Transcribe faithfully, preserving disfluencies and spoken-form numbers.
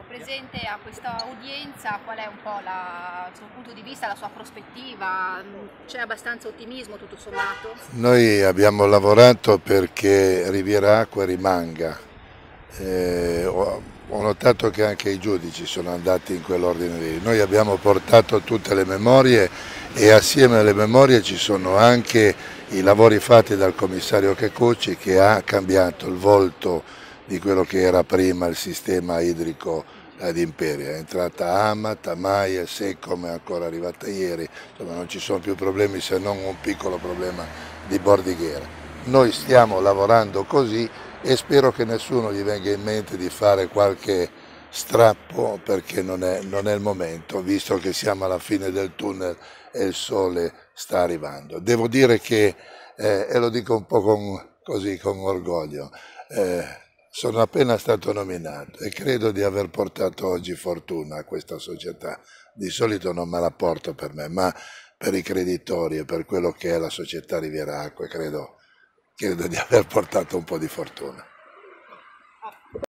presente a questa udienza, qual è un po' la, il suo punto di vista, la sua prospettiva? C'è abbastanza ottimismo tutto sommato? Noi abbiamo lavorato perché Riviera Acqua rimanga. Eh, ho, ho notato che anche i giudici sono andati in quell'ordine lì. Noi abbiamo portato tutte le memorie e assieme alle memorie ci sono anche i lavori fatti dal commissario Kecucci, che ha cambiato il volto di quello che era prima il sistema idrico ad Imperia. È entrata Amat, Amaia, Secom è ancora arrivata ieri, insomma non ci sono più problemi se non un piccolo problema di bordighiera. Noi stiamo lavorando così e spero che nessuno gli venga in mente di fare qualche strappo, perché non è, non è il momento, visto che siamo alla fine del tunnel e il sole sta arrivando. Devo dire che, eh, e lo dico un po' con, così, con orgoglio, eh, sono appena stato nominato e credo di aver portato oggi fortuna a questa società. Di solito non me la porto per me, ma per i creditori e per quello che è la società Riviera Acque credo, credo di aver portato un po' di fortuna.